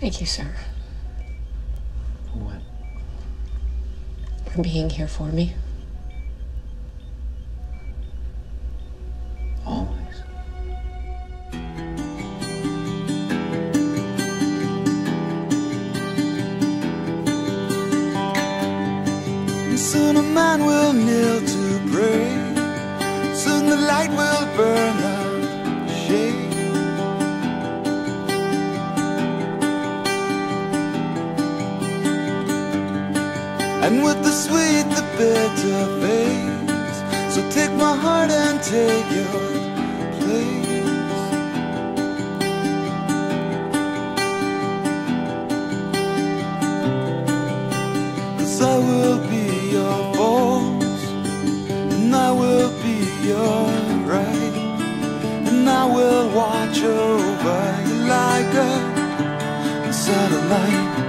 Thank you, sir. For what? For being here for me. Always. And soon a man will kneel to pray. Soon the light will burn out the shade. And with the sweet, the bitter fades. So take my heart and take your place. 'Cause I will be your force, and I will be your right, and I will watch over you like a satellite.